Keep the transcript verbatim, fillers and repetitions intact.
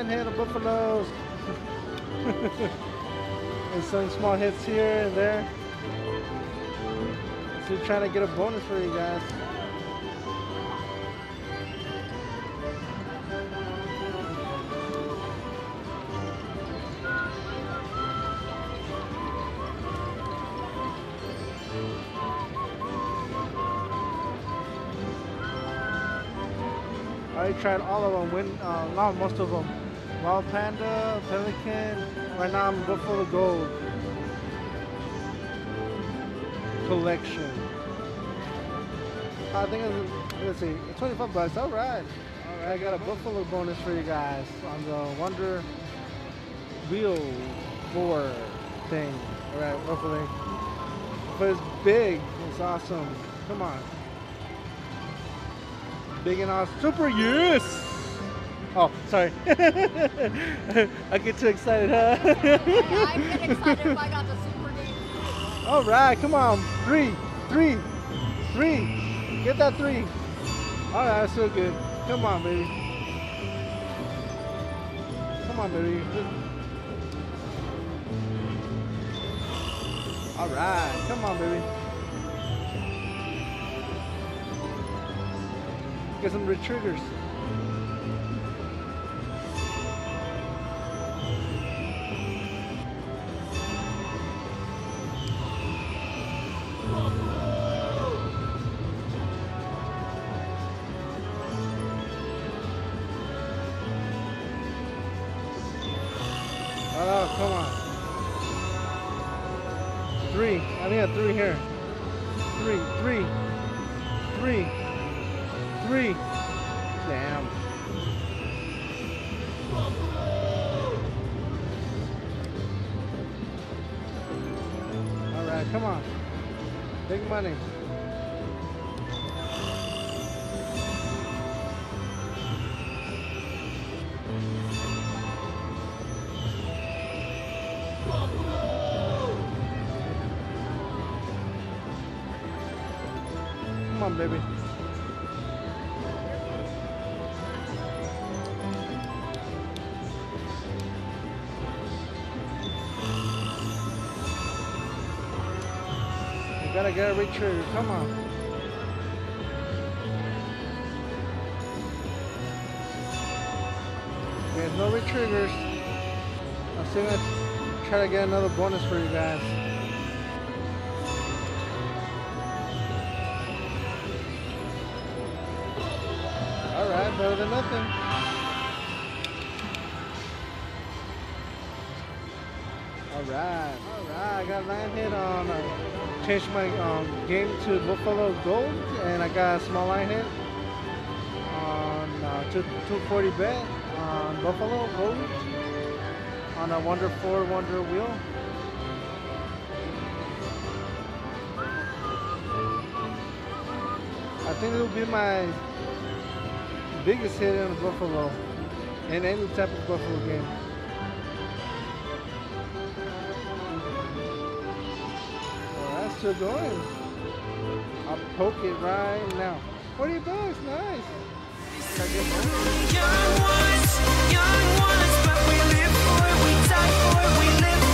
line hit of buffaloes. And some small hits here and there. So trying to get a bonus for you guys. I already tried all of them, win, uh, not most of them. Wild Panda, Pelican, right now I'm Buffalo Gold collection. I think it's, let's see, twenty-five bucks, all right. All right, I got a Buffalo bonus for you guys on the Wonder Wheel four thing. All right, hopefully. But it's big, it's awesome. Come on. Big and awesome. Super, yes! Oh, sorry. I get too excited, huh? I, I get excited if I got the super game. All right, come on. Three, three, three. Get that three. All right, that's so good. Come on, baby. Come on, baby. All right, come on, baby. Get some retriggers. Oh, come on. Three. I need a three here. Three, three, three, three. Damn. All right, come on. Big money. Come on, baby. You gotta get a retrigger. Come on. There's no retriggers. I'm still gonna try to get another bonus for you guys. Alright, better than nothing. Alright, alright, I got a line hit on, uh, changed my um, game to Buffalo Gold, and I got a small line hit on uh, two forty bet on Buffalo Gold on a Wonder four Wonder Wheel. I think it will be my biggest hit in the Buffalo in any type of Buffalo game. Well, that's still going. I'll poke it right now. forty bucks, nice. Young ones, young ones, but we live for it, we die for it, we live